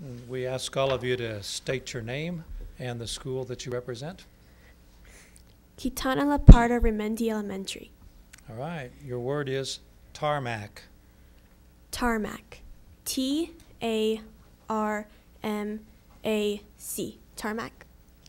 We ask all of you to state your name and the school that you represent. Kitana La Parda Remendi Elementary. All right, your word is tarmac. Tarmac. T-A-R-M-A-C. Tarmac.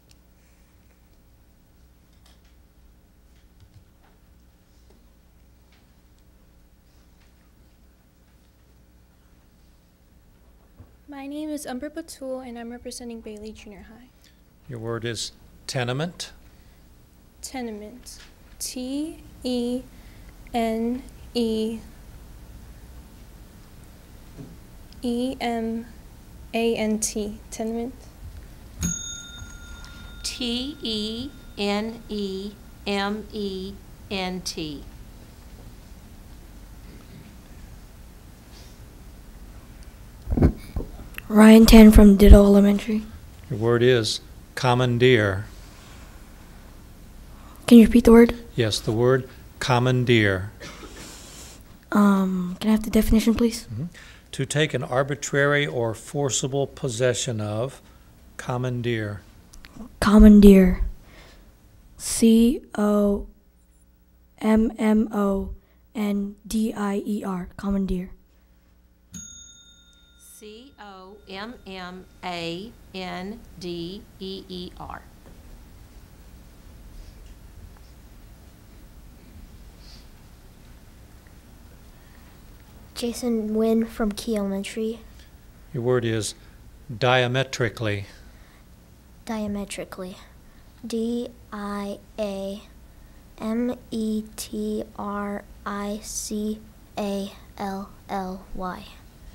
My name is Umber Batul, and I'm representing Bailey Junior High. Your word is tenement. Tenement. T-E-N-E. E-M-A-N-T. Tenement. T-E-N-E-M-E-N-T. Ryan Tan from Ditto Elementary. Your word is commandeer. Can you repeat the word? Yes, the word commandeer. Can I have the definition, please? To take an arbitrary or forcible possession of, commandeer. Commandeer. C-O-M-M-O-N-D-I-E-R. Commandeer. C-O-M-M-A-N-D-E-E-R. Jason Nguyen from Key Elementary. Your word is diametrically. Diametrically. D-I-A-M-E-T-R-I-C-A-L-L-Y.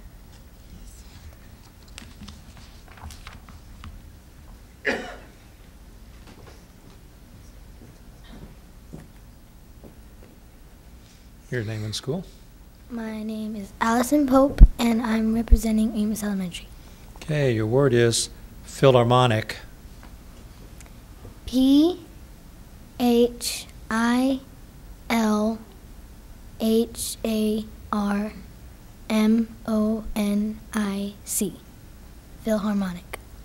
Your name and school. My name is Allison Pope, and I'm representing Amos Elementary. Okay, your word is philharmonic. P-H-I-L-H-A-R-M-O-N-I-C. Philharmonic.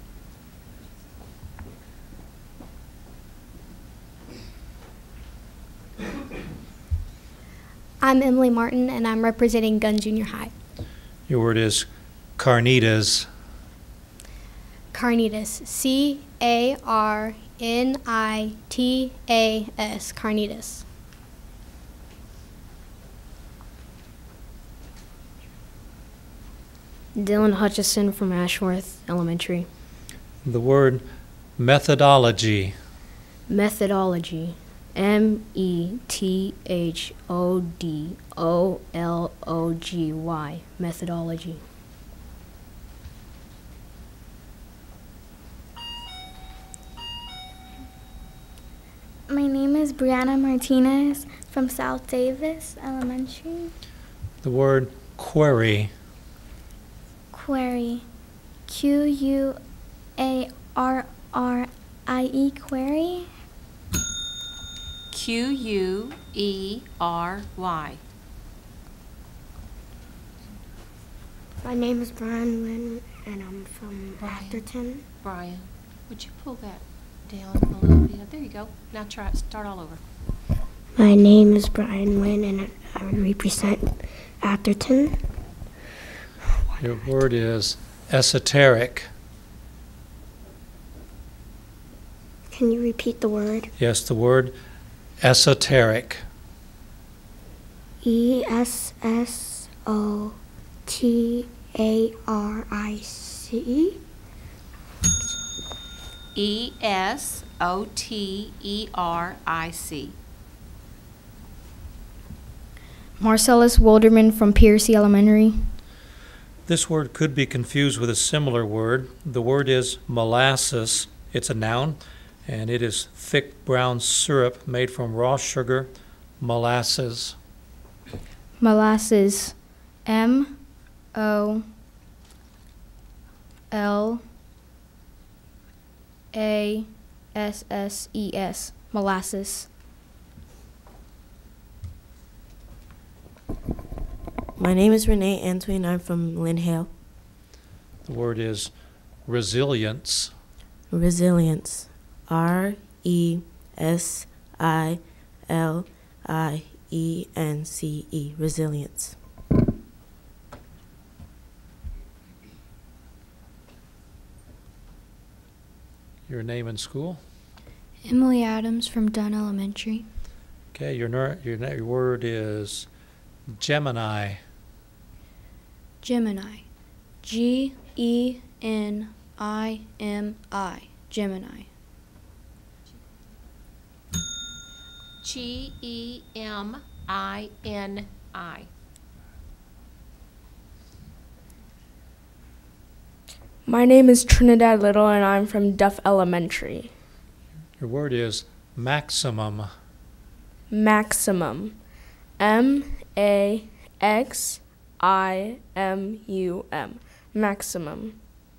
I'm Emily Martin, and I'm representing Gunn Junior High. Your word is carnitas. Carnitas. C-A-R-N-I-T-A-S. Carnitas. Dylan Hutchison from Ashworth Elementary. The word methodology. Methodology. M-E-T-H-O-D-O-L-O-G-Y. Methodology. My name is Brianna Martinez from South Davis Elementary. The word query. Query. Q-U-A-R-R-I-E. Query. Q-U-E-R-Y. My name is Brian Wynn, and I'm from Atherton. Brian, would you pull that down a little bit? There you go. Now start all over. My name is Brian Wynn, and I represent Atherton. Your word is esoteric. Can you repeat the word? Yes, the word esoteric. E-S-S-O-T-A-R-I-C. E-S-O-T-E-R-I-C. Marcellus Wilderman from Piercy Elementary. This word could be confused with a similar word. The word is molasses. It's a noun, and it is thick brown syrup made from raw sugar, molasses. Molasses. M-O-L-A-S-S-E-S. Molasses. My name is Renee Antwin. I'm from Lynn Hale. The word is Resilience. Resilience. R-E-S-I-L-I-E-N-C-E. Resilience. Your name and school? Emily Adams from Dunn Elementary. Okay, your word is Gemini. Gemini. G-E-N-I-M-I. Gemini. G-E-M-I-N-I. My name is Trinidad Little, and I'm from Duff Elementary. Your word is maximum. Maximum. M-A-X-I-M-U-M. Maximum.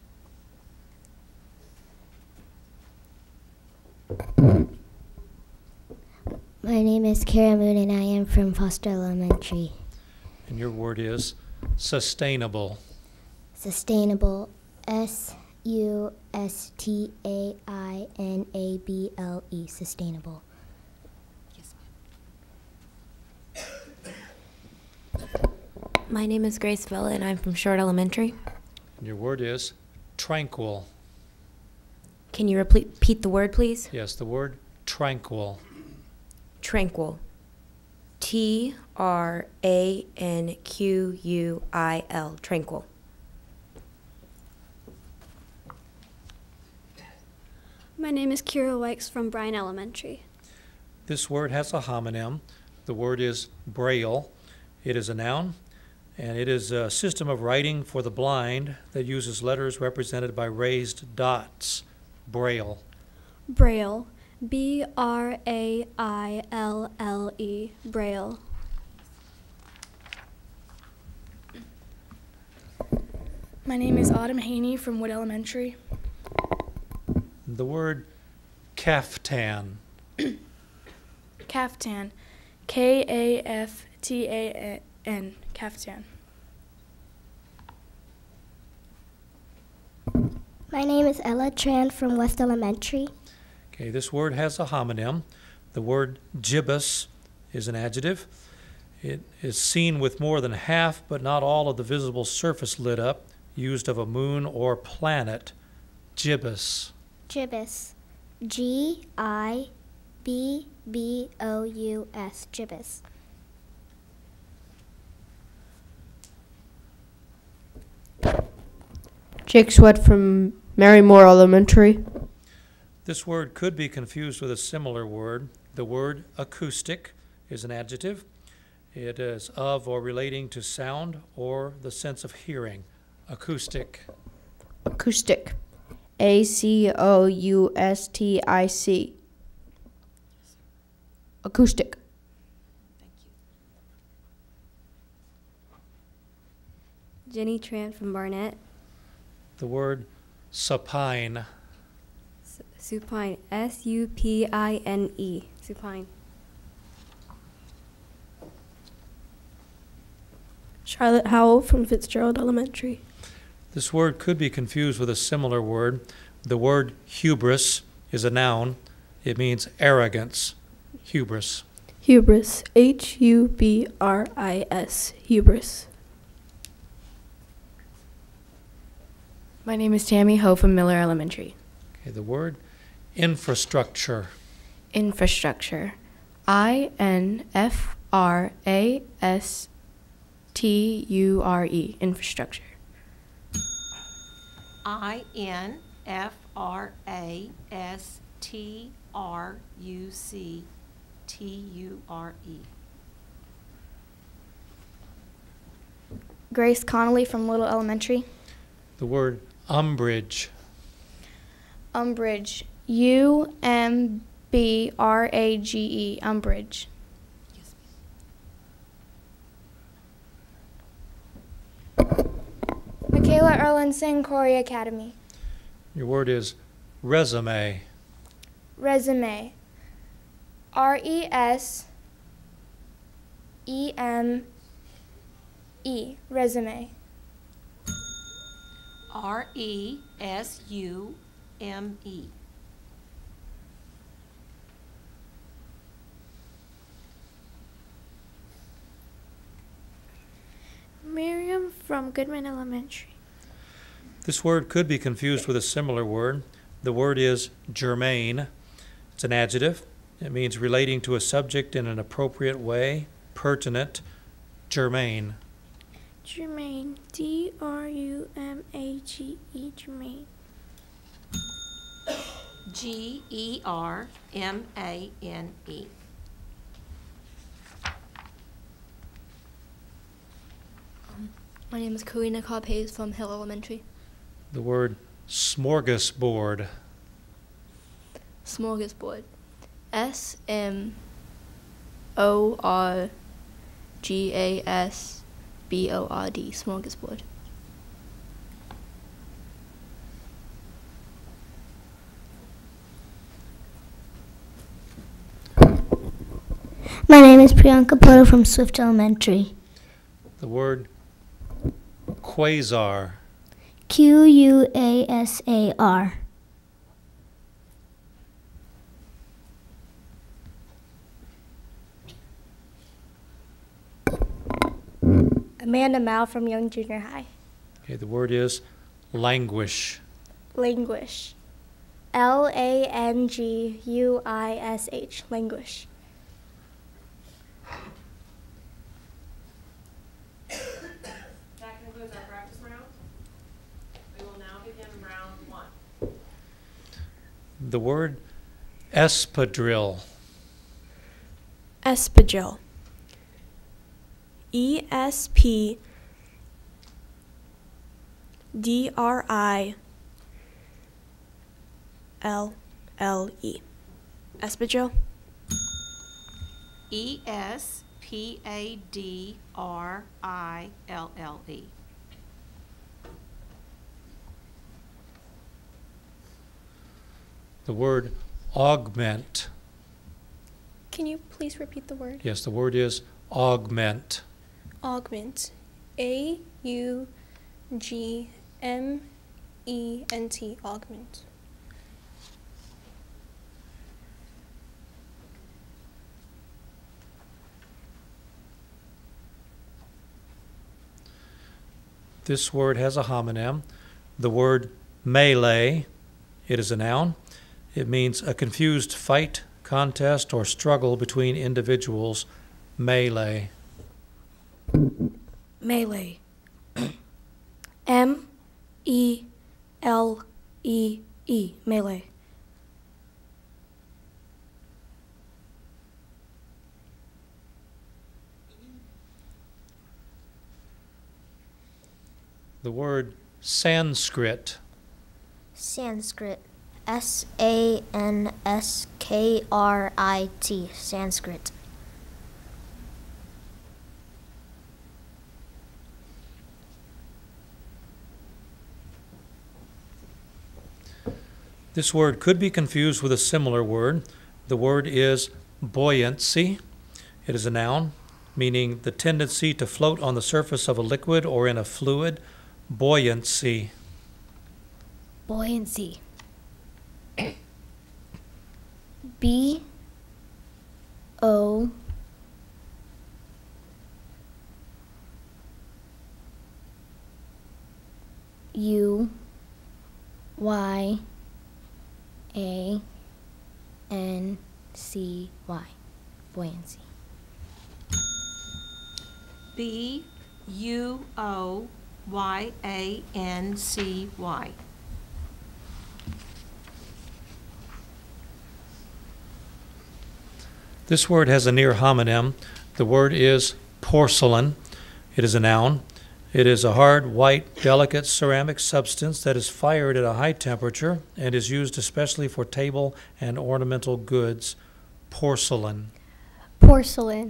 My name is Kara Moon, and I am from Foster Elementary. And your word is sustainable. Sustainable. S-U-S-T-A-I-N-A-B-L-E. Sustainable. My name is Grace Villa, and I'm from Short Elementary. And your word is tranquil. Can you repeat the word, please? Yes, the word tranquil. Tranquil. T-R-A-N-Q-U-I-L. Tranquil. My name is Kira Wykes from Bryan Elementary. This word has a homonym. The word is braille. It is a noun, and it is a system of writing for the blind that uses letters represented by raised dots. Braille. Braille. B-R-A-I-L-L-E. Braille. My name is Autumn Haney from Wood Elementary. The word caftan. Caftan. K-A-F-T-A-N. Caftan. My name is Ella Tran from West Elementary. Okay, this word has a homonym. The word gibbous is an adjective. It is seen with more than half but not all of the visible surface lit up, used of a moon or planet. Gibbous. Gibbous. G-I-B-B-O-U-S. Gibbous. Jake Sweat from Mary Moore Elementary. This word could be confused with a similar word. The word acoustic is an adjective. It is of or relating to sound or the sense of hearing. Acoustic. Acoustic. A-C-O-U-S-T-I-C. Acoustic. Jenny Tran from Barnett. The word supine. Supine. S-U-P-I-N-E. Supine. Charlotte Howell from Fitzgerald Elementary. This word could be confused with a similar word. The word hubris is a noun. It means arrogance. Hubris. Hubris. H-U-B-R-I-S. Hubris. My name is Tammy Ho from Miller Elementary. Okay, the word infrastructure. Infrastructure. I-N-F-R-A-S-T-U-R-E. Infrastructure. I-N-F-R-A-S-T-R-U-C-T-U-R-E. Grace Connolly from Little Elementary. The word umbrage. Umbrage. U-M-B-R-A-G-E. Umbrage. Michaela Erlinson, Corey Academy. Your word is resume. Resume. R-E-S-E-M-E. Resume. R-E-S-U-M-E. Miriam from Goodman Elementary. This word could be confused with a similar word. The word is germane. It's an adjective. It means relating to a subject in an appropriate way, pertinent, germane. Germaine. D-R-U-M-A-G-E. Germaine. G-E-R-M-A-N-E. My name is Karina Carpez from Hill Elementary. The word smorgasbord. Smorgasbord. S-M-O-R-G-A-S-B-O-R-D. Smorgasbord. My name is Priyanka Poto from Swift Elementary. The word quasar. Q-U-A-S-A-R. Amanda Mao from Young Junior High. Okay, the word is languish. Languish. L-A-N-G-U-I-S-H. Languish. That concludes our practice round. We will now begin round 1. The word espadrille. Espadrille. E-S-P-D-R-I-L-L-E. Espadrille. E-S-P-A-D-R-I-L-L-E. The word augment. Can you please repeat the word? Yes, the word is augment. Augment. A-U-G-M-E-N-T. Augment. This word has a homonym. The word melee, it is a noun. It means a confused fight, contest, or struggle between individuals. Melee. Melee. M-E-L-E-E. Melee. The word Sanskrit. Sanskrit. S-A-N-S-K-R-I-T. Sanskrit. This word could be confused with a similar word. The word is buoyancy. It is a noun, meaning the tendency to float on the surface of a liquid or in a fluid. Buoyancy. Buoyancy. B O U Y A N C Y. Buoyancy. B-U-O-Y-A-N-C-Y. This word has a near homonym. The word is porcelain. It is a noun. It is a hard, white, delicate ceramic substance that is fired at a high temperature and is used especially for table and ornamental goods. Porcelain. Porcelain.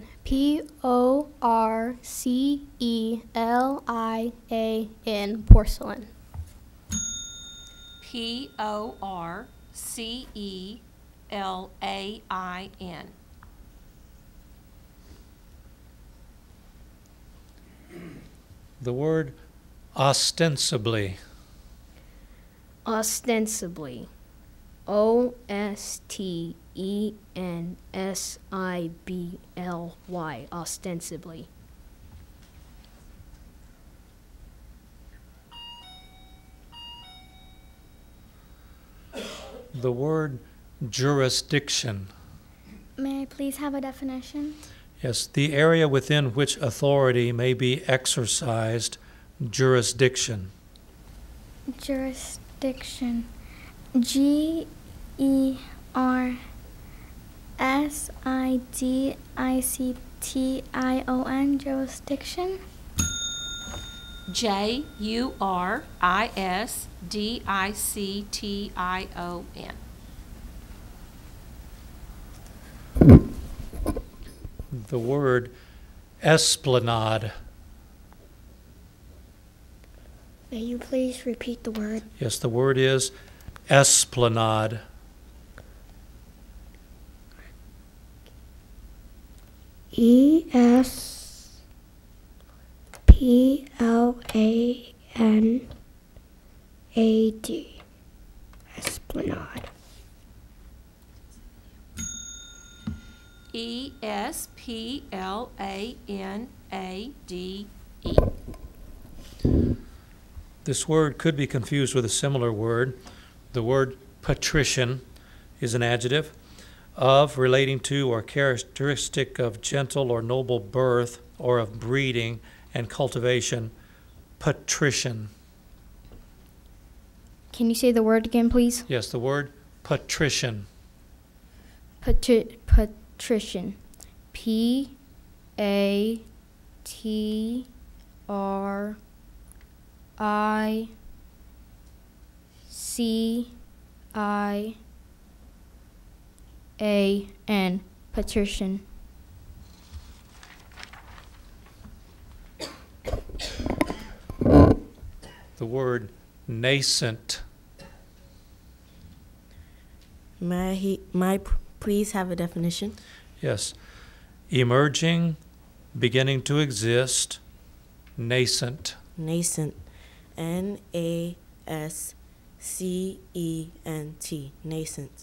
P-O-R-C-E-L-I-A-N. Porcelain. P-O-R-C-E-L-A-I-N. The word ostensibly. Ostensibly. Ostensibly. Ostensibly. The word jurisdiction. May I please have a definition? Yes, the area within which authority may be exercised, jurisdiction. Jurisdiction. Jurisdiction. Jurisdiction. Jurisdiction. The word esplanade. May you please repeat the word? Yes, the word is esplanade. E-S-P-L-A-N-A-D. Esplanade. Esplanade. This word could be confused with a similar word. The word patrician is an adjective of, relating to, or characteristic of gentle or noble birth or of breeding and cultivation. Patrician. Can you say the word again, please? Yes, the word patrician. Patrician. P-A-T-R-I-C-I-A-N. Patrician. The word nascent. May I please have a definition? Yes. Emerging, beginning to exist, nascent. Nascent. N-A-S-C-E-N-T. Nascent.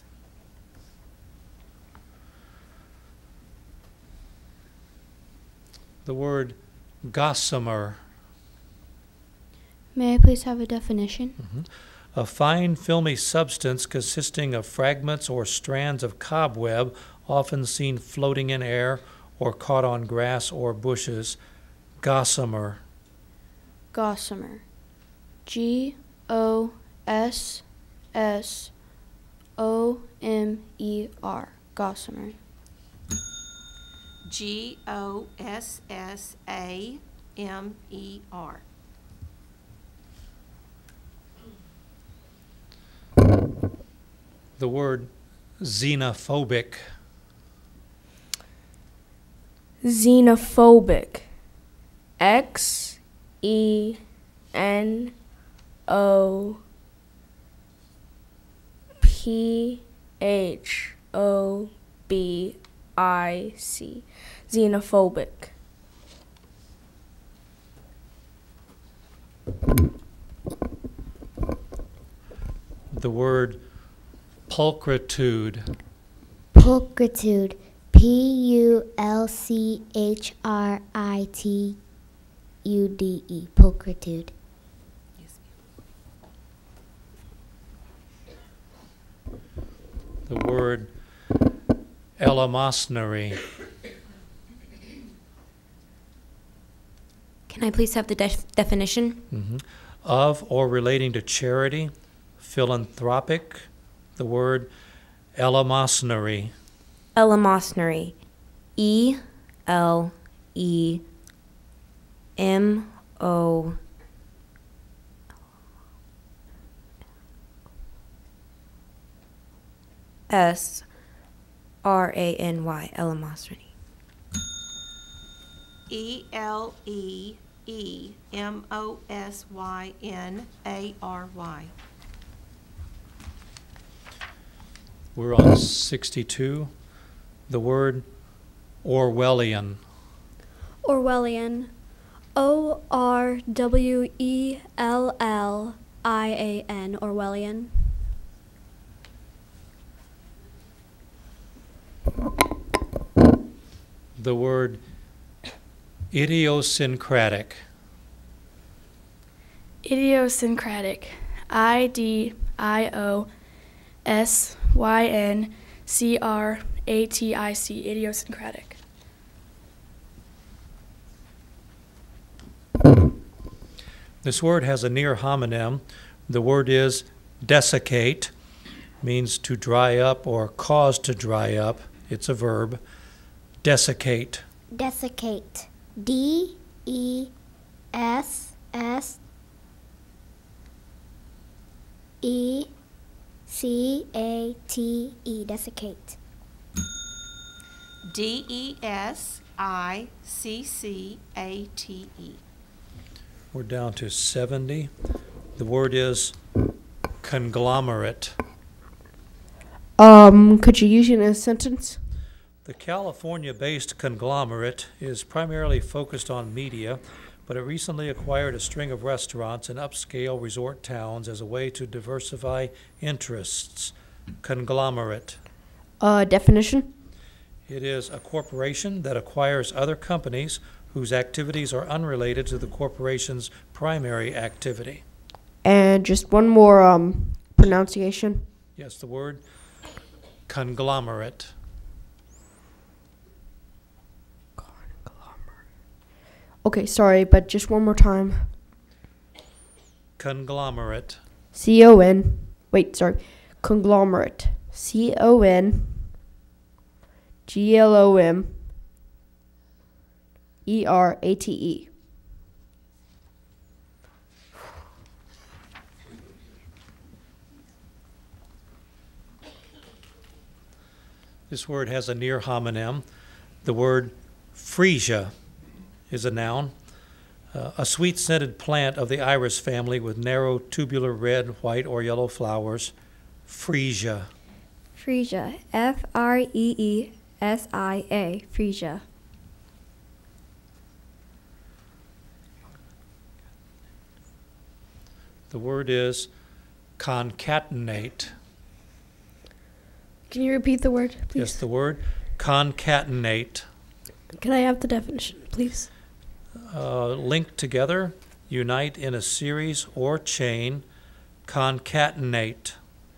The word gossamer. May I please have a definition? A fine filmy substance consisting of fragments or strands of cobweb, often seen floating in air or caught on grass or bushes. Gossamer. Gossamer. G-O-S-S-O-M-E-R. Gossamer. Gossamer. The word xenophobic. Xenophobic. Xenophobic. Xenophobic. The word pulchritude. Pulchritude. P-U-L-C-H-R-I-T-U-D-E. Pulchritude. The word eleemosynary. Can I please have the definition? Of or relating to charity, philanthropic. The word eleemosynary. Eleemosynary. E-L-E-M-O S-R-A-N-Y. Eleemosynary. E-L-E-E-M-O-S-Y-N-A-R-Y. We're on 62. The word Orwellian. Orwellian. O-R-W-E-L-L IAN, Orwellian. The word idiosyncratic. Idiosyncratic. IDIOSYNCRATIC. Idiosyncratic. This word has a near homonym. The word is desiccate, means to dry up or cause to dry up. It's a verb. Desiccate. Desiccate. DESSICATE. Desiccate. DESICCATE. We're down to 70. The word is conglomerate. Could you use it in a sentence? The California-based conglomerate is primarily focused on media, but it recently acquired a string of restaurants in upscale resort towns as a way to diversify interests. Conglomerate. Definition? It is a corporation that acquires other companies whose activities are unrelated to the corporation's primary activity. And just one more pronunciation. Yes, the word conglomerate. Okay, sorry, but just one more time. Conglomerate. C-O-N. Wait, sorry. Conglomerate. C-O-N-G-L-O-M-E-R-A-T-E. This word has a near homonym. The word freesia is a noun. A sweet-scented plant of the iris family with narrow, tubular red, white, or yellow flowers. Freesia. Freesia. F-R-E-E-S-I-A. Freesia. The word is concatenate. Can you repeat the word, please? Yes, the word concatenate. Can I have the definition, please? Linked together, unite in a series or chain, concatenate.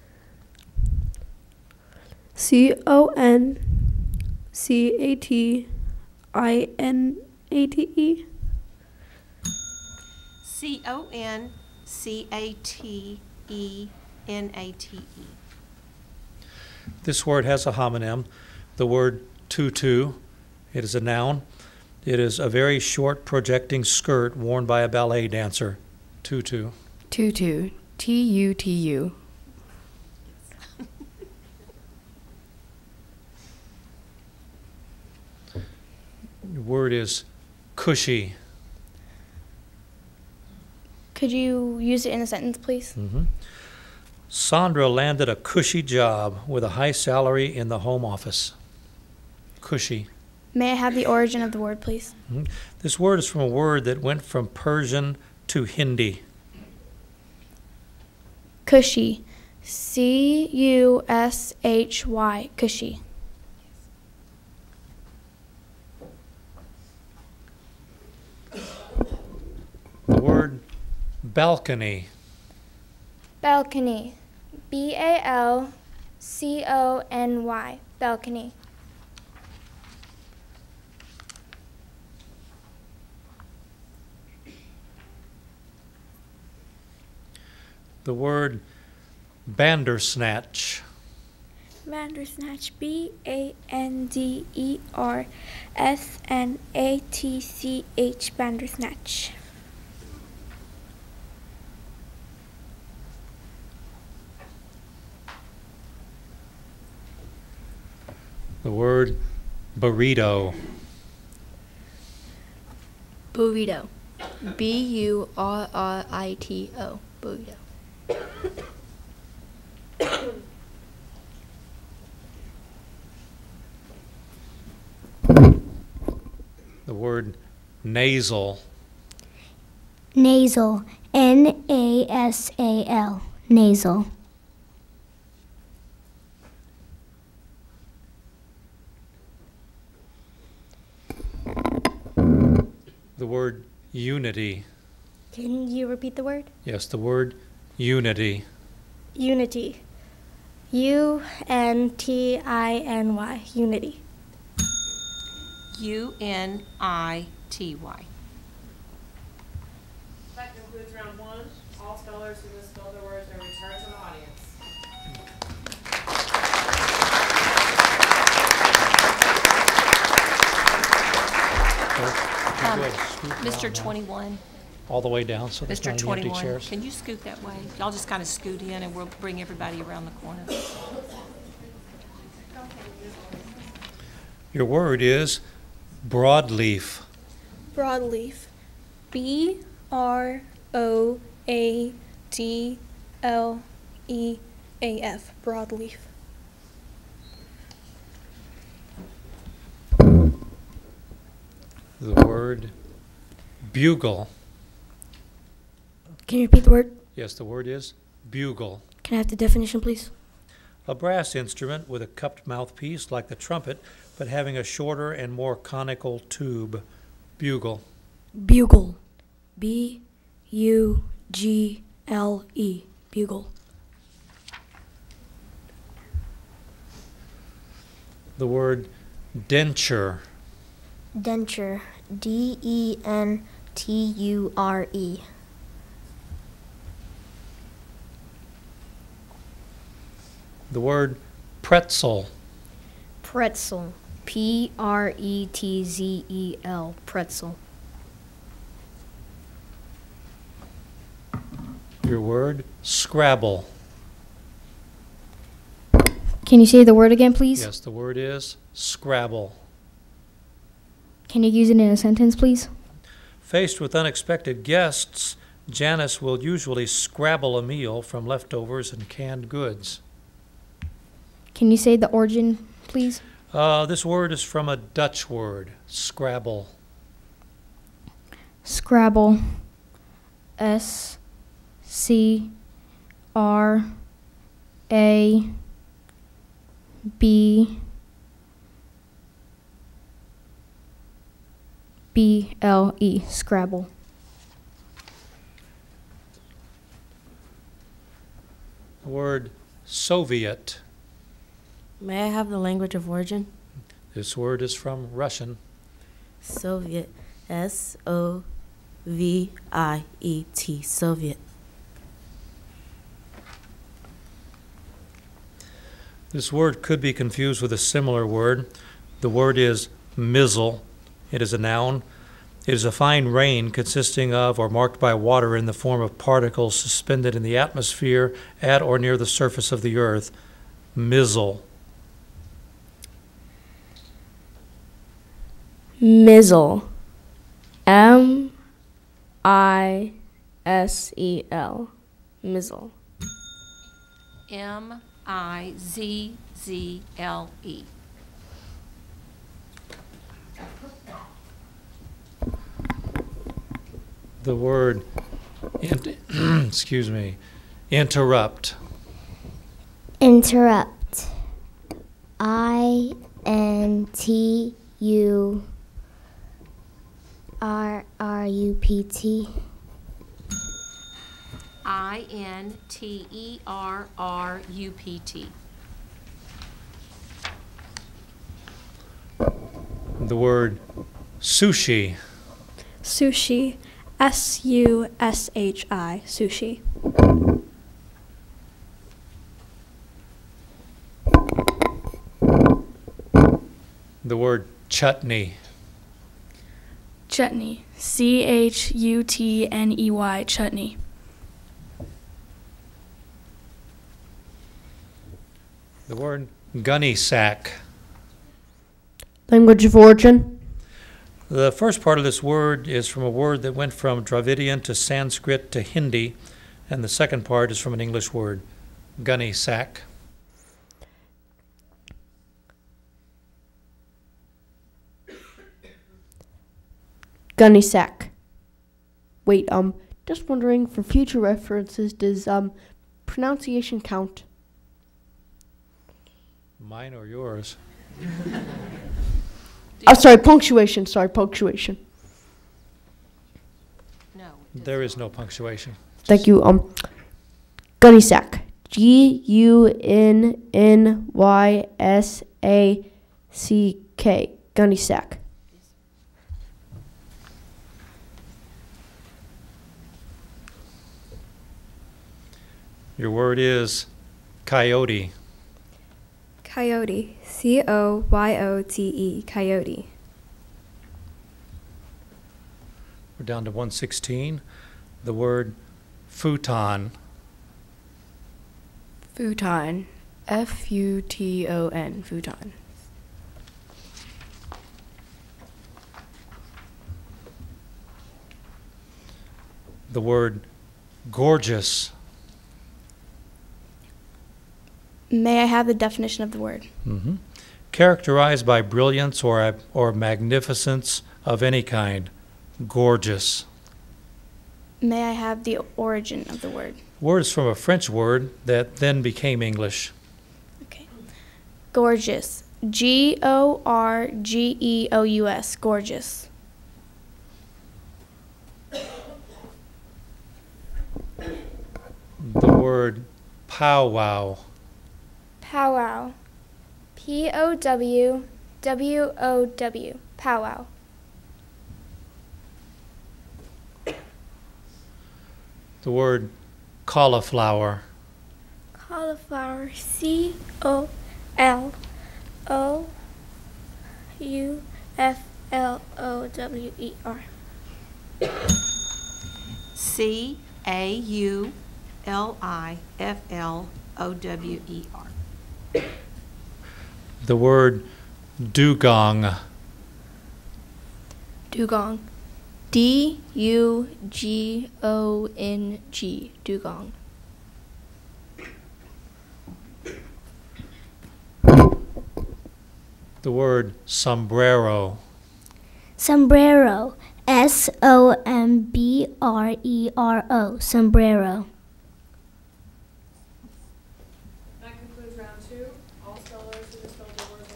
C-O-N-C-A-T-I-N-A-T-E. CONCATENATE. This word has a homonym. The word tutu. It is a noun. It is a very short projecting skirt worn by a ballet dancer. Tutu. Tutu. T-U-T-U. The word is cushy. Could you use it in a sentence, please? Mm-hmm. Sandra landed a cushy job with a high salary in the home office. Cushy. May I have the origin of the word, please? Mm-hmm. This word is from a word that went from Persian to Hindi. Cushy. C-U-S-H-Y. Cushy. The word balcony. Balcony. B-A-L-C-O-N-Y. Balcony. The word bandersnatch. Bandersnatch. B-A-N-D-E-R-S-N-A-T-C-H. Bandersnatch. The word burrito. Burrito. B-U-R-R-I-T-O. Burrito. The word nasal. Nasal. N-A nasal, nasal. The word unity. Can you repeat the word? Yes, the word unity. Unity. U-N-T-I-N-Y. Unity. U-N-I-T-Y. That concludes round one. All spellers who misspell their words may return to the audience. Mr. 21. All the way down, so there's Mr. not any empty 21, chairs. can you scoot that way? Y'all just kind of scoot in and we'll bring everybody around the corner. Your word is broadleaf. Broadleaf. B-R-O-A-D-L-E-A-F. Broadleaf. The word bugle. Can you repeat the word? Yes, the word is bugle. Can I have the definition, please? A brass instrument with a cupped mouthpiece like the trumpet, but having a shorter and more conical tube. Bugle. Bugle. B-U-G-L-E. Bugle. The word denture. Denture. D-E-N-T-U-R-E. The word pretzel. Pretzel. P-R-E-T-Z-E-L. Pretzel. Your word Scrabble. Can you say the word again, please? Yes, the word is Scrabble. Can you use it in a sentence, please? Faced with unexpected guests, Janice will usually scrabble a meal from leftovers and canned goods. Can you say the origin, please? This word is from a Dutch word, Scrabble. Scrabble. S-C-R-A-B-B-L-E. Scrabble. The word Soviet. May I have the language of origin? This word is from Russian. Soviet. S-O-V-I-E-T. Soviet. This word could be confused with a similar word. The word is mizzle. It is a noun. It is a fine rain consisting of or marked by water in the form of particles suspended in the atmosphere at or near the surface of the earth. Mizzle. Mizzle. M-I-S-E-L. Mizzle. M-I-Z-Z-L-E. The word, excuse me, interrupt. Interrupt. I-N-T-U-R-R-U-P-T. I-N-T-E-R-R-U-P-T. The word sushi. Sushi. S-U-S-H-I. Sushi. The word chutney. Chutney. C-H-U-T-N-E-Y. Chutney. The word gunny sack. Language of origin. The first part of this word is from a word that went from Dravidian to Sanskrit to Hindi, and the second part is from an English word, gunny sack. Gunny sack. Wait, just wondering, for future references, does pronunciation count? Mine or yours? Oh, sorry, punctuation. Sorry, punctuation. No. There is no punctuation. Thank you. Gunny sack. Gunnysack. Gunny sack. Your word is coyote. Coyote. C-O-Y-O-T-E. Coyote. We're down to 116. The word futon. Futon. F-U-T-O-N. Futon. The word gorgeous. May I have the definition of the word? Mm-hmm. Characterized by brilliance or magnificence of any kind. Gorgeous. May I have the origin of the word? Word is from a French word that then became English. Okay. Gorgeous. G-O-R-G-E-O-U-S. Gorgeous. The word powwow. Powwow. P-O-W-W-O-W. Powwow. The word cauliflower. Cauliflower. C-O-L-O-U-F-L-O-W-E-R. C-A-U-L-I-F-L-O-W-E-R. The word dugong. Dugong. D-U-G-O-N-G. Dugong. The word sombrero. Sombrero. S-O-M-B-R-E-R-O. Sombrero. That concludes round 2. All spellers who misspelled their words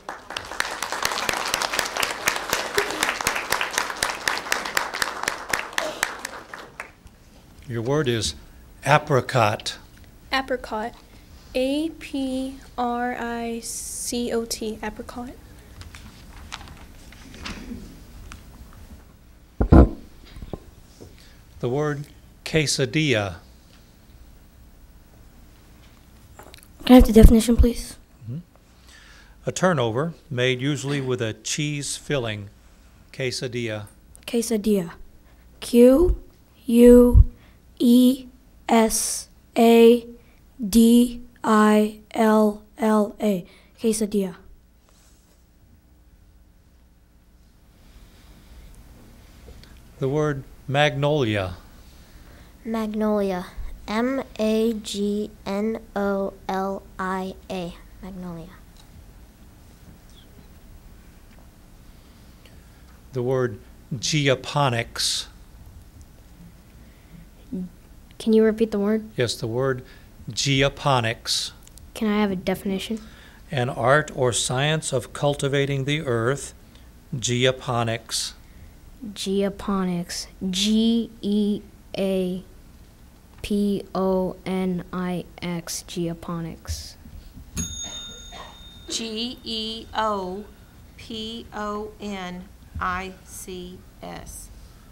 Your word is apricot. Apricot. A-P-R-I-C-O-T. Apricot. The word quesadilla. Can I have the definition, please? A turnover made usually with a cheese filling. Quesadilla. Quesadilla. Q-U-E-S-A-D-I-L-L-A. Quesadilla. The word magnolia. Magnolia. M-A-G-N-O-L-I-A. Magnolia. The word geoponics. Can you repeat the word? Yes, the word geoponics. Can I have a definition? An art or science of cultivating the earth. Geoponics. Geoponics. G-E-A-P-O-N-I-X. Geoponics. G-E-O-P-O-N-I-C-S.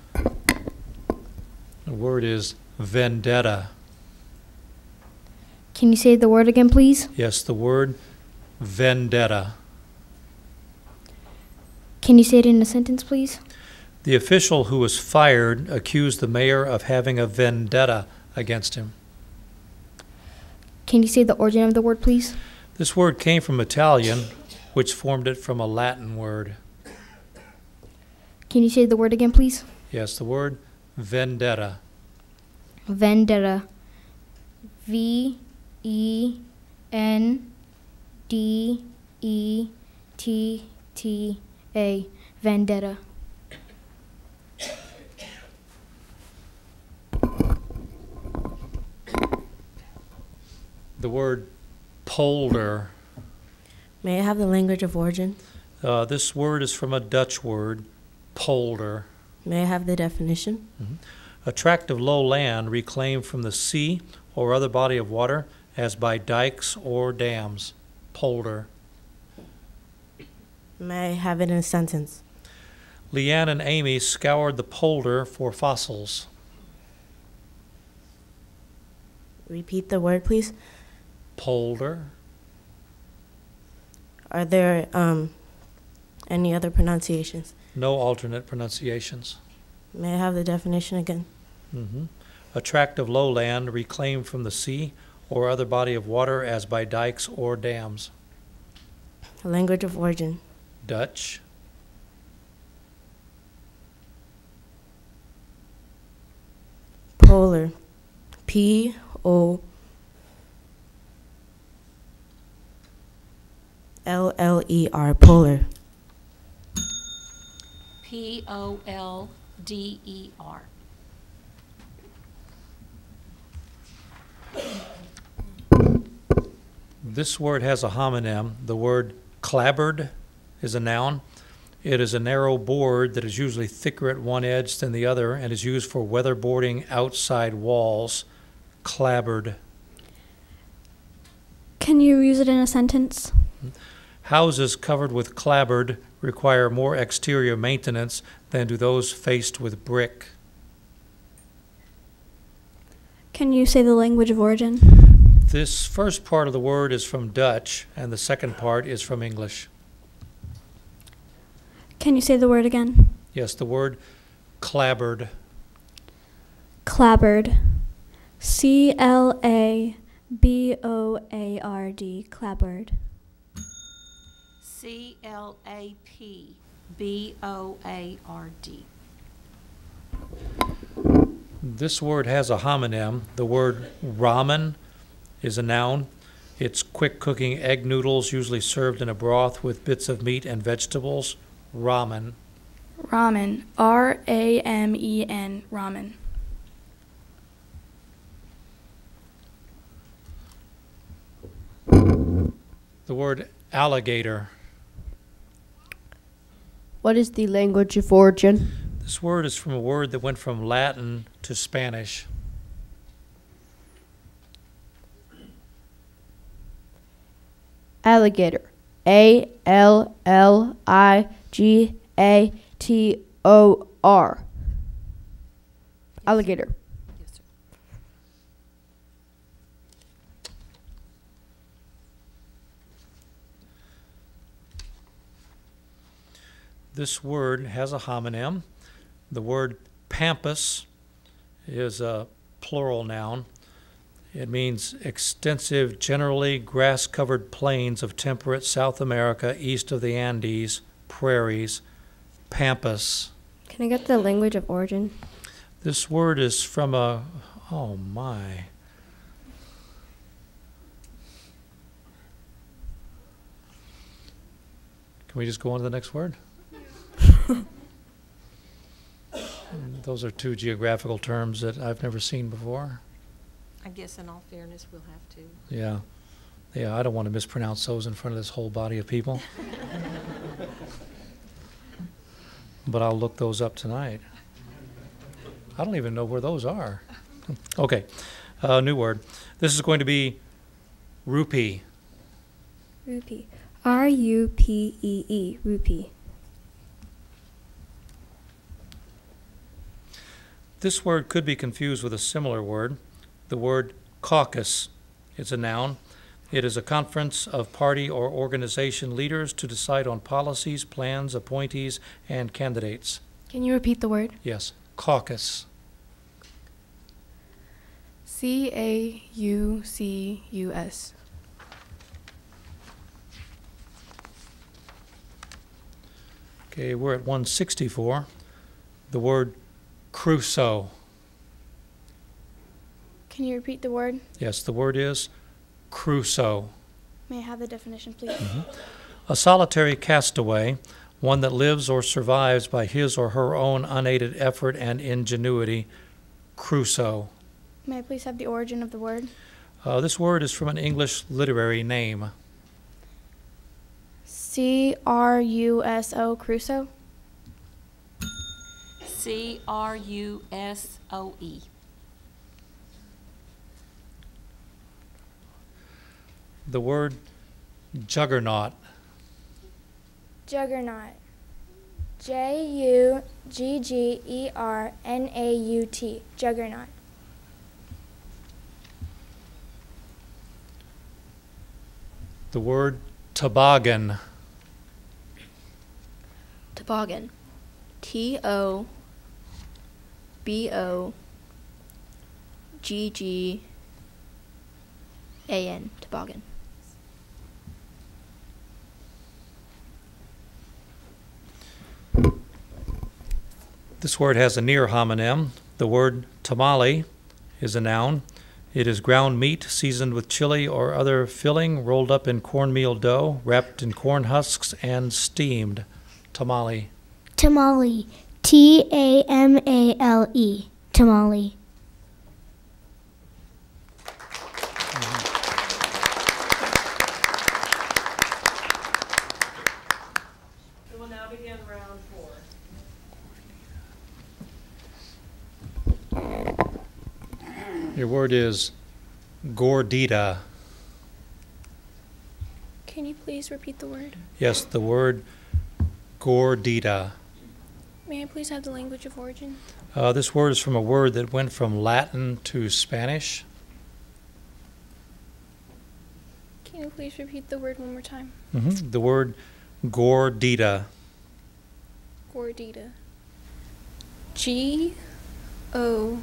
The word is vendetta. Can you say the word again, please? Yes, the word vendetta. Can you say it in a sentence, please? The official who was fired accused the mayor of having a vendetta against him. Can you say the origin of the word, please? This word came from Italian, which formed it from a Latin word. Can you say the word again, please? Yes, the word vendetta. Vendetta. V-E-N-D-E-T-T-A. Vendetta. The word polder. May I have the language of origin? This word is from a Dutch word, polder. May I have the definition? A tract of low land reclaimed from the sea or other body of water as by dikes or dams. Polder. May I have it in a sentence? Leanne and Amy scoured the polder for fossils. Repeat the word, please. Polder. Are there any other pronunciations? No alternate pronunciations. May I have the definition again? A tract of low land reclaimed from the sea or other body of water as by dikes or dams. Language of origin? Dutch. Polar. P-O-L-L-E-R. Polar. P-O-L-D-E-R. This word has a homonym. The word clabbered is a noun. It is a narrow board that is usually thicker at one edge than the other and is used for weatherboarding outside walls. Clabbered. Can you use it in a sentence? Houses covered with clabbered require more exterior maintenance than do those faced with brick. Can you say the language of origin? This first part of the word is from Dutch, and the second part is from English. Can you say the word again? Yes, the word clabbered. Clabbered. C-L-A-B-O-A-R-D. Clabbered. C-L-A-P-B-O-A-R-D. This word has a homonym. The word ramen is a noun. It's quick cooking egg noodles, usually served in a broth with bits of meat and vegetables. Ramen. Ramen. R-A-M-E-N. Ramen. The word alligator. What is the language of origin? This word is from a word that went from Latin to Spanish. Alligator. A-L-L-I-G-A-T-O-R. Alligator. Yes, sir. This word has a homonym. The word pampas is a plural noun. It means extensive, generally grass-covered plains of temperate South America east of the Andes, prairies, pampas. Can I get the language of origin? This word is from a, oh my. Can we just go on to the next word? Those are two geographical terms that I've never seen before. I guess in all fairness, we'll have to. Yeah. Yeah, I don't want to mispronounce those in front of this whole body of people. But I'll look those up tonight. I don't even know where those are. Okay, new word. This is going to be rupee. Rupee. R-U-P-E-E. Rupee. This word could be confused with a similar word, the word caucus. It's a noun. It is a conference of party or organization leaders to decide on policies, plans, appointees, and candidates. Can you repeat the word? Yes, caucus. C-A-U-C-U-S. Okay, we're at 164. The word Crusoe. Can you repeat the word? Yes, the word is Crusoe. May I have the definition, please? A solitary castaway, one that lives or survives by his or her own unaided effort and ingenuity. Crusoe. May I please have the origin of the word? This word is from an English literary name. Cruso, Crusoe. Crusoe. The word juggernaut. Juggernaut. Juggernaut. Juggernaut. The word toboggan. Toboggan. Toboggan. Toboggan. This word has a near homonym. The word tamale is a noun. It is ground meat seasoned with chili or other filling, rolled up in cornmeal dough, wrapped in corn husks, and steamed. Tamale. Tamale. Tamale. Tamale. We will now begin round 4. Your word is gordita. Can you please repeat the word? Yes, the word gordita. May I please have the language of origin? This word is from a word that went from Latin to Spanish. Can you please repeat the word one more time? The word gordita. Gordita. G-O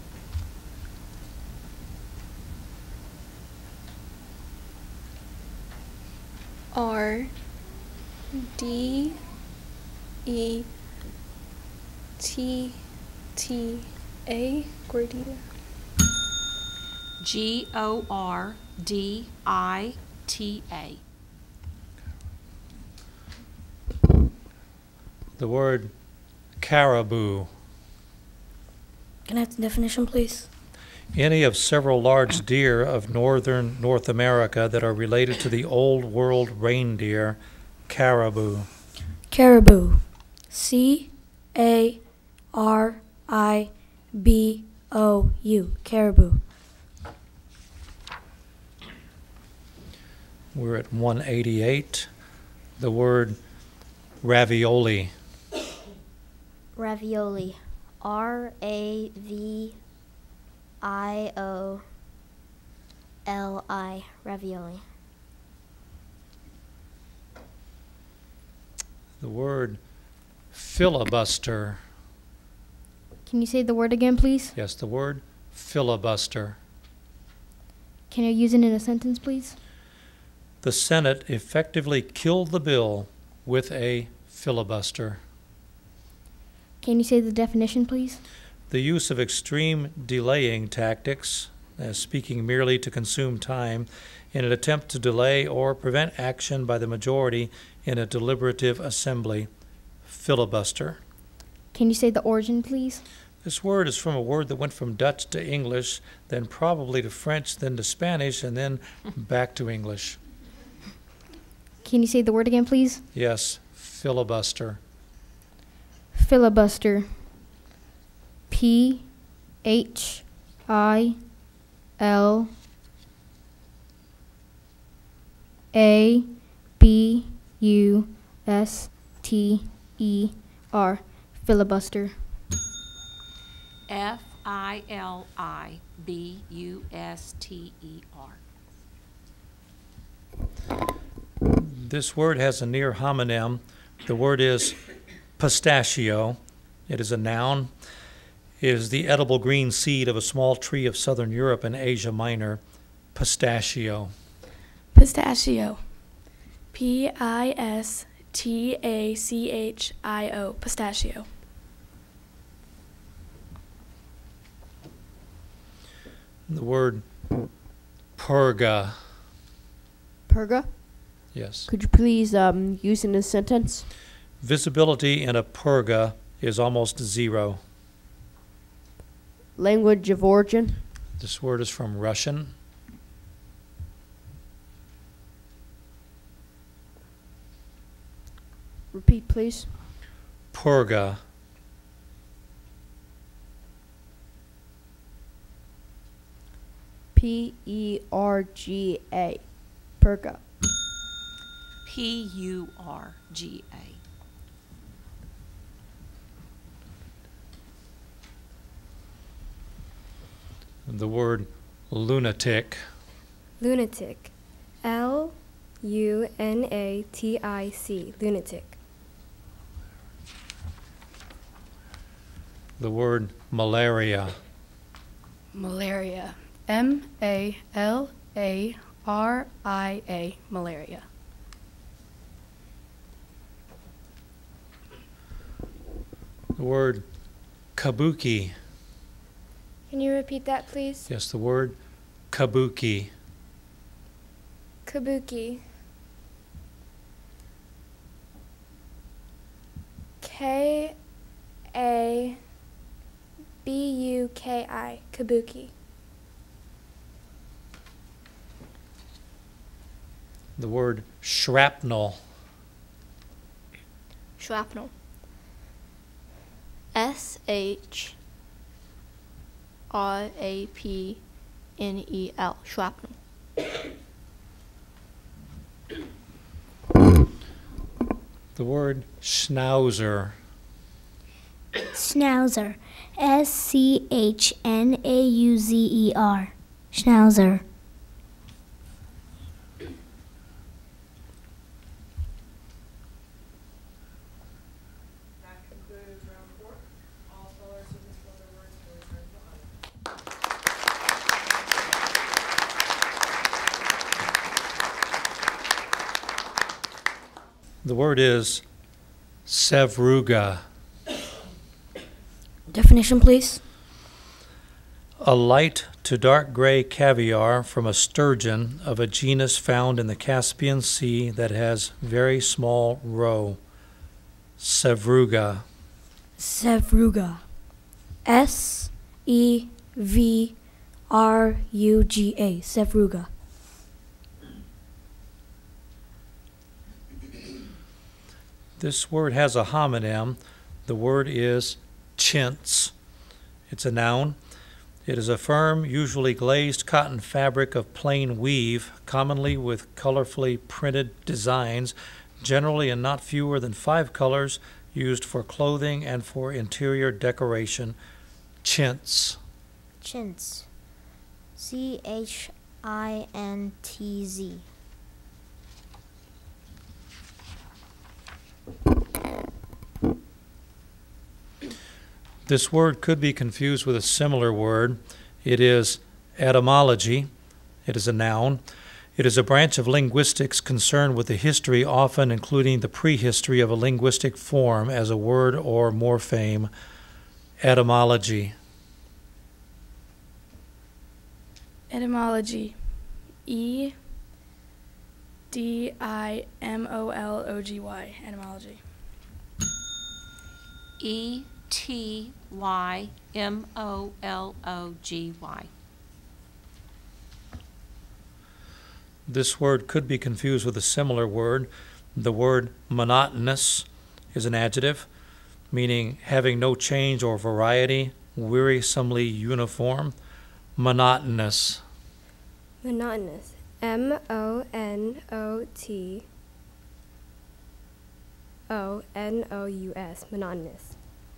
R-D-E-T-T-A, gordita. Gordita. The word caribou. Can I have the definition, please? Any of several large deer of northern North America that are related to the Old World reindeer, caribou. Caribou. C-A-R-I-B-O-U. Caribou. We're at 188. The word ravioli. Ravioli. R-A-V-I-O-L-I. Ravioli. The word filibuster. Can you say the word again, please? Yes, the word filibuster. Can you use it in a sentence, please? The Senate effectively killed the bill with a filibuster. Can you say the definition, please? The use of extreme delaying tactics, speaking merely to consume time, in an attempt to delay or prevent action by the majority in a deliberative assembly. Filibuster. Can you say the origin, please? This word is from a word that went from Dutch to English, then probably to French, then to Spanish, and then back to English. Can you say the word again, please? Yes, filibuster. Filibuster. P-H-I-L-A-B-U-S-T-E-R. Filibuster. Filibuster. This word has a near homonym. The word is pistachio. It is a noun. It is the edible green seed of a small tree of southern Europe and Asia Minor. Pistachio. Pistachio. P-I-S-T-A-C-H-I-O. Pistachio. The word purga. Purga? Yes. Could you please use in a sentence? Visibility in a purga is almost zero. Language of origin? This word is from Russian. Repeat, please. Purga. P-E-R-G-A. Purga. P-U-R-G-A. The word lunatic. Lunatic. L-U-N-A-T-I-C. Lunatic. The word malaria. Malaria. M-A-L-A-R-I-A. Malaria. The word kabuki. Can you repeat that, please? Yes, the word kabuki. Kabuki. K-A-B-U-K-I. Kabuki. The word shrapnel. Shrapnel. S-H-R-A-P-N-E-L. Shrapnel. The word schnauzer. Schnauzer. S-C-H-N-A-U-Z-E-R. Schnauzer. That concludes round 4. All spellers who misspell their words will return to the audience. The word is sevruga. Definition, please. A light to dark gray caviar from a sturgeon of a genus found in the Caspian Sea that has very small roe. Sevruga. Sevruga. S-E-V-R-U-G-A. Sevruga. This word has a homonym. The word is chintz. It's a noun. It is a firm, usually glazed cotton fabric of plain weave, commonly with colorfully printed designs, generally in not fewer than 5 colors, used for clothing and for interior decoration. Chintz. Chintz. C-H-I-N-T-Z. This word could be confused with a similar word. It is etymology. It is a noun. It is a branch of linguistics concerned with the history, often including the prehistory of a linguistic form as a word or morpheme. Etymology. Etymology. E-D-I-M-O-L-O-G-Y. Etymology. E-T-Y-M-O-L-O-G-Y. This word could be confused with a similar word. The word monotonous is an adjective, meaning having no change or variety, wearisomely uniform. Monotonous. Monotonous. M-O-N-O-T-O-N-O-U-S. Monotonous.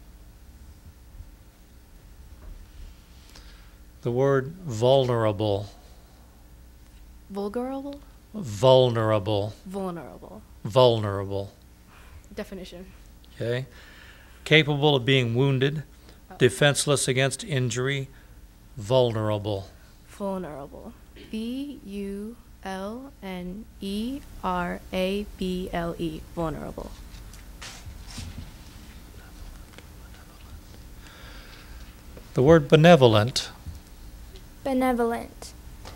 The word vulnerable. Vulnerable? Vulnerable. Vulnerable. Vulnerable. Definition. Okay. Capable of being wounded, defenseless against injury, vulnerable. Vulnerable. V-U-L-N-E-R-A-B-L-E. Vulnerable. The word benevolent. Benevolent.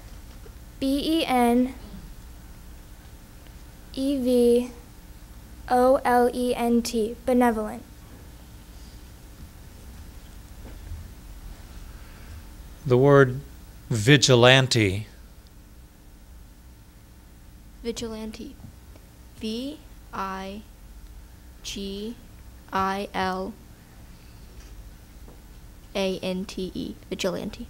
B-E-N-E-V-O-L-E-N-T. Benevolent. The word vigilante. Vigilante. V-I Vigilante. Vigilante.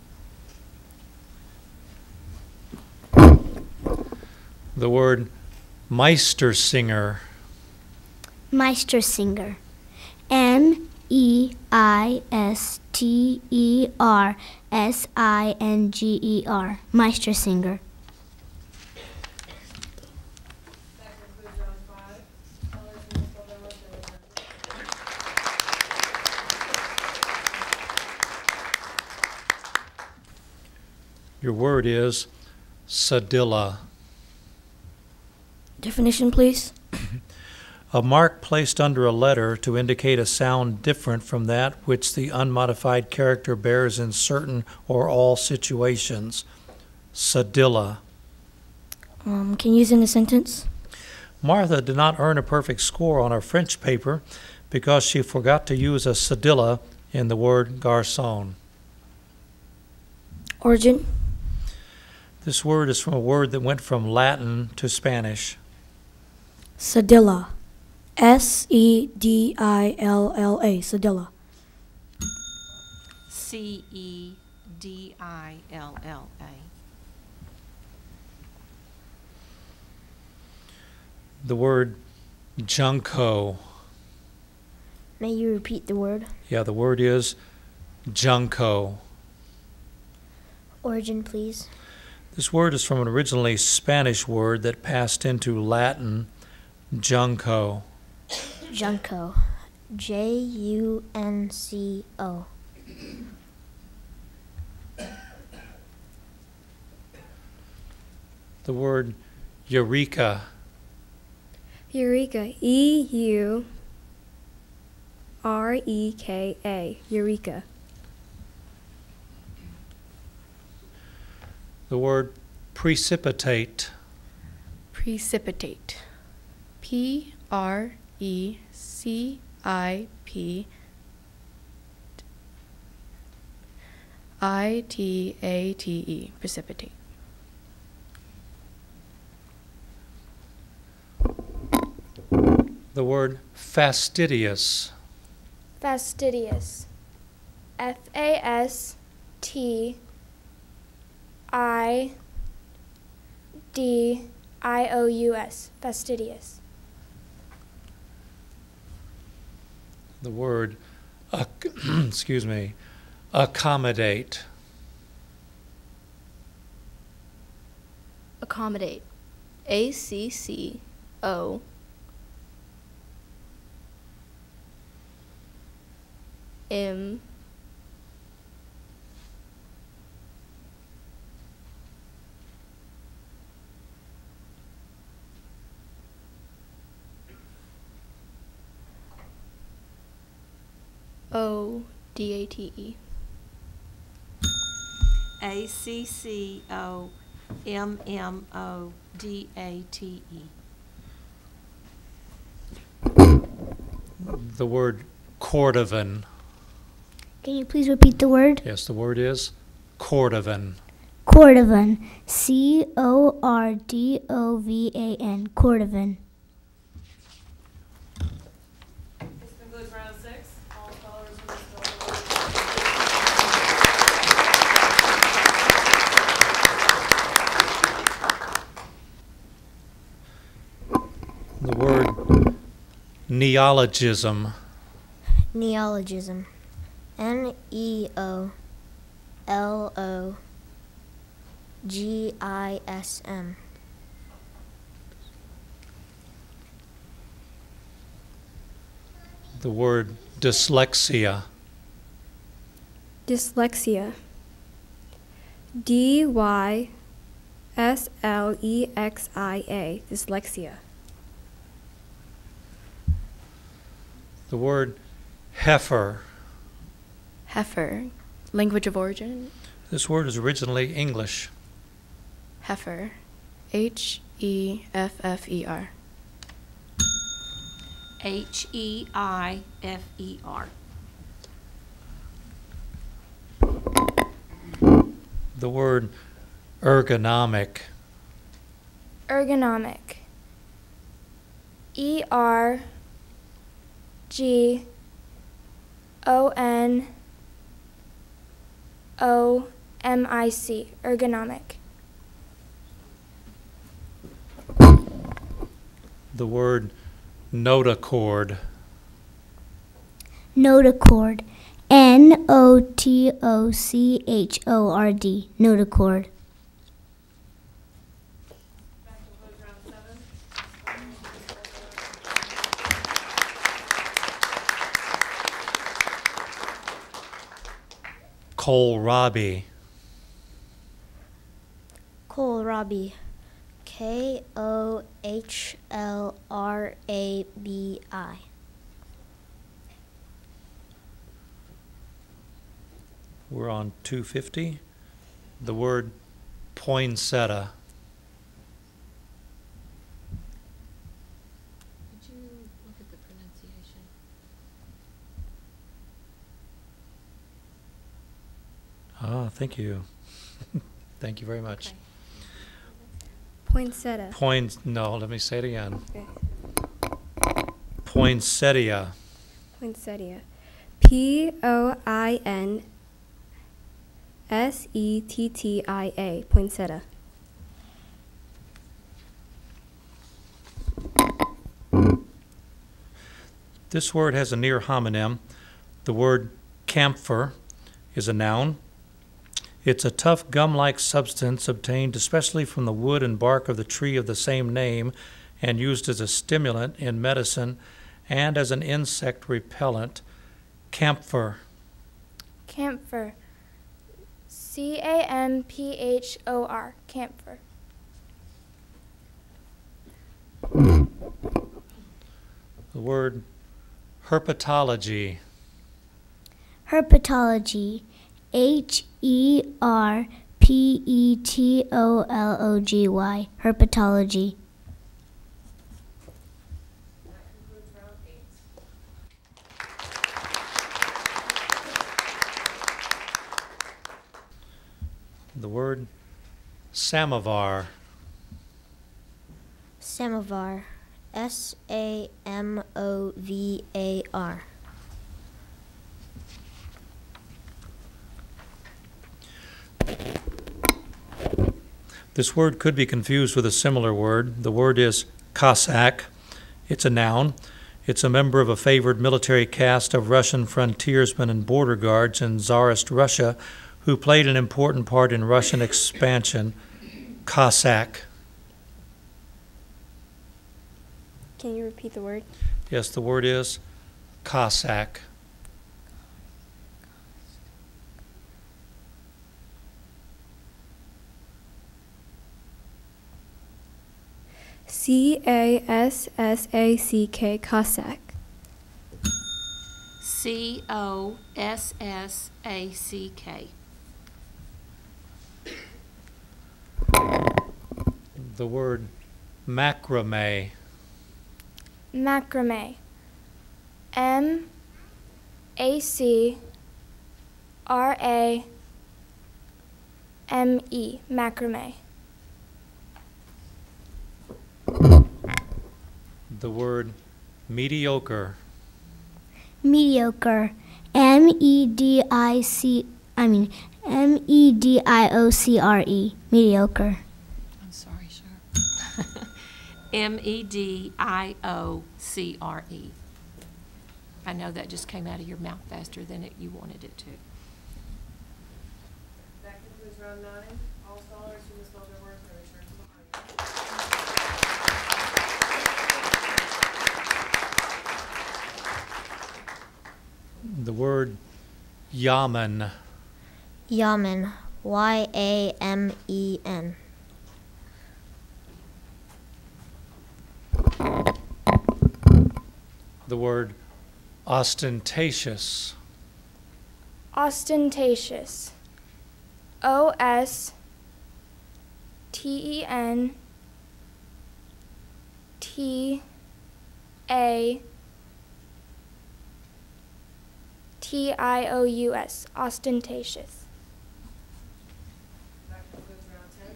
The word Meistersinger. Meistersinger. Meistersinger. Meistersinger. That concludes round 5. Colors in the Slovella diligently. Your word is Sadilla. Definition, please. A mark placed under a letter to indicate a sound different from that which the unmodified character bears in certain or all situations. Sadilla. Can you use in a sentence? Martha did not earn a perfect score on her French paper because she forgot to use a cedilla in the word garçon. Origin? This word is from a word that went from Latin to Spanish. Cedilla. Sedilla. Cedilla. Cedilla. The word junco. May you repeat the word? Yeah, the word is junco. Origin, please. This word is from an originally Spanish word that passed into Latin, junco. Junco. Junco. The word eureka. Eureka. E-U-R-E-K-A. Eureka. The word precipitate. Precipitate. Precipitate. Precipitate. The word fastidious. Fastidious. F-A-S-T-I-D-I-O-U-S. Fastidious. The word accommodate. Accommodate. A-C-C-O. M. O-D-A-T-E. A-C-C-O-M-M-O-D-A-T-E. The word Cordovan. Can you please repeat the word? Yes, the word is Cordovan. Cordovan. C-O-R-D-O-V-A-N. Cordovan. This concludes round 6. All scholars in the The word neologism. Neologism. Neologism. The word dyslexia. Dyslexia. D-Y-S-L-E-X-I-A. Dyslexia. The word heifer. Heifer. Language of origin. This word is originally English. Heifer. H-E-F-F-E-R. H-E-I-F-E-R. The word ergonomic. Ergonomic. ergonomic. The word notochord. Notochord. Notochord. Notochord. Kohlrabi. Kohlrabi. Kohlrabi. We're on 250. The word poinsettia. Would you look at the pronunciation? Thank you. Thank you very much. Okay. Poinsettia. No, let me say it again. Okay. Poinsettia. Poinsettia. Poinsettia. Poinsettia. This word has a near homonym. The word camphor is a noun. It's a tough gum-like substance obtained especially from the wood and bark of the tree of the same name and used as a stimulant in medicine and as an insect repellent. Camphor. Camphor. Camphor. Camphor. The word herpetology. Herpetology. Herpetology. Herpetology. That concludes round 8. The word samovar. Samovar. Samovar. This word could be confused with a similar word. The word is Cossack. It's a noun. It's a member of a favored military caste of Russian frontiersmen and border guards in Tsarist Russia who played an important part in Russian expansion. Cossack. Can you repeat the word? Yes, the word is Cossack. Cassack. Cossack. Cossack. The word macrame. Macrame. MACRAME. Macrame. The word mediocre. Mediocre. Mediocre. Mediocre. I'm sorry, sir. Mediocre. I know that just came out of your mouth faster than you wanted it to. That concludes round 9. All scholars who misspelled their words may return to the podium. The word yamen. Yamen. Yamen. The word ostentatious. Ostentatious. OSTENTATIOUS. Ostentatious. That concludes round 10.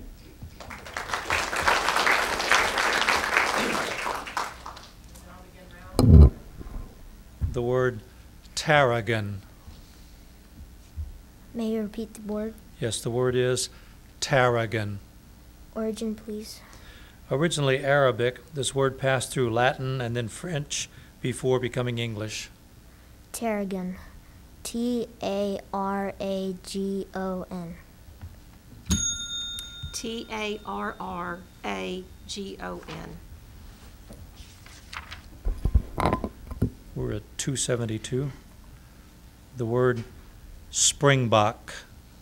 Now begin round 11. the word tarragon. May you repeat the word? Yes, the word is tarragon. Origin, please. Originally Arabic, this word passed through Latin and then French before becoming English. Tarragon. T-A-R-A-G-O-N. T-A-R-R-A-G-O-N. We're at 272. The word springbok.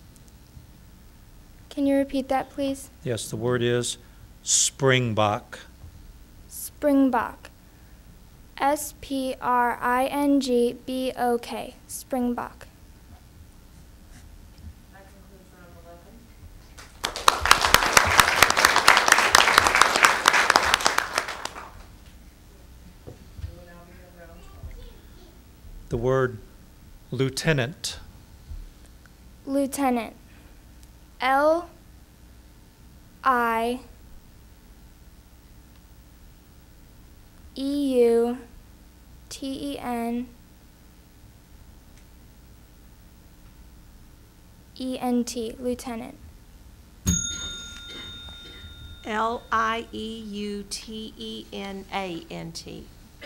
Can you repeat that, please? Yes, the word is springbok. Springbok. S-P-R-I-N-G-B-O-K. Springbok. That concludes round 11. We will now begin round 12. The word lieutenant. Lieutenant. L-I-E-U-T-E-N-E-N-T. Lieutenant. L-I-E-U-T-E-N-A-N-T.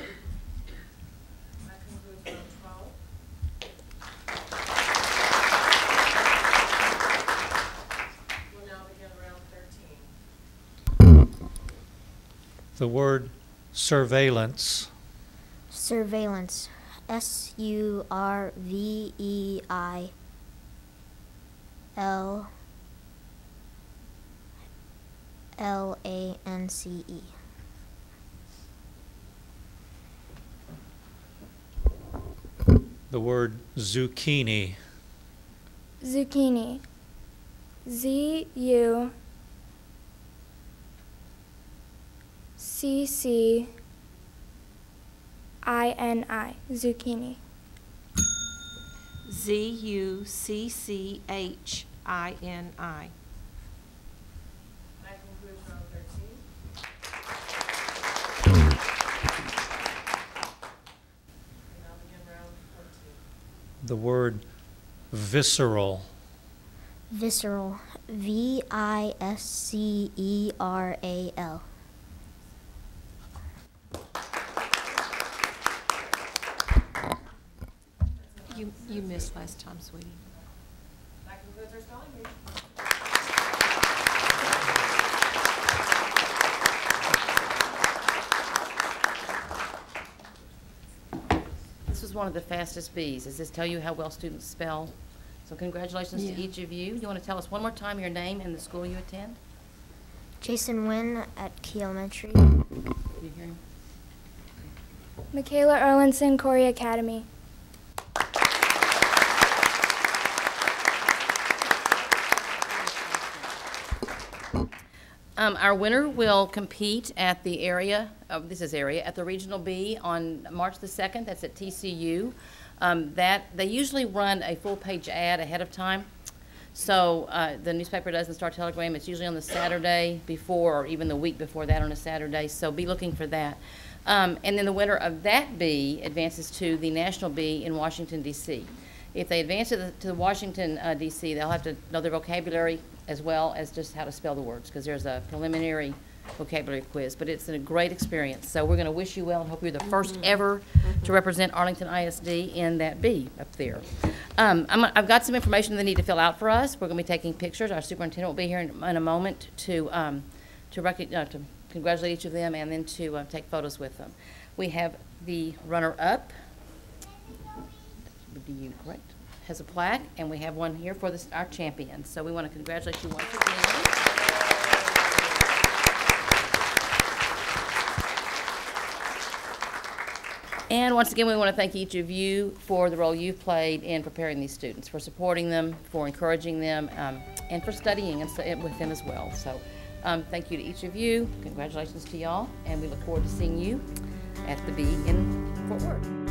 That concludes round 12. We'll now begin round 13. The word surveillance. Surveillance. S-U-R-V-E-I-L-L-A-N-C-E. The word zucchini. Zucchini. Z-U-C-C-I-N-I. Zucchini. Z-U-C-C-H-I-N-I. That concludes round 13. We now begin round 14. The word visceral. Visceral. V-I-S-C-E-R-A-L. You missed last time, sweetie. That concludes our spelling bee. This was one of the fastest bees. Does this tell you how well students spell? So congratulations to each of you. You want to tell us one more time your name and the school you attend? Jason Wynn at Key Elementary. You hear him? Michaela Erlinson, Corey Academy. Our winner will compete at the area, at the Regional B on March the 2nd. That's at TCU. They usually run a full-page ad ahead of time. So the newspaper does, the Star-Telegram. It's usually on the Saturday before, or even the week before that on a Saturday. So be looking for that. And then the winner of that B advances to the National B in Washington, D.C. If they advance to the Washington, D.C., they'll have to know their vocabulary as well as just how to spell the words, because there's a preliminary vocabulary quiz. But it's a great experience. So we're going to wish you well and hope you're the first ever to represent Arlington ISD in that B up there. I've got some information they need to fill out for us. We're going to be taking pictures. Our superintendent will be here in a moment to congratulate each of them and then to take photos with them. We have the runner-up. Correct, has a plaque, and we have one here for our champion. So we want to congratulate you once again. And once again, we want to thank each of you for the role you've played in preparing these students, for supporting them, for encouraging them, and for studying with them as well. So thank you to each of you. Congratulations to y'all, and we look forward to seeing you at the B in Fort Worth.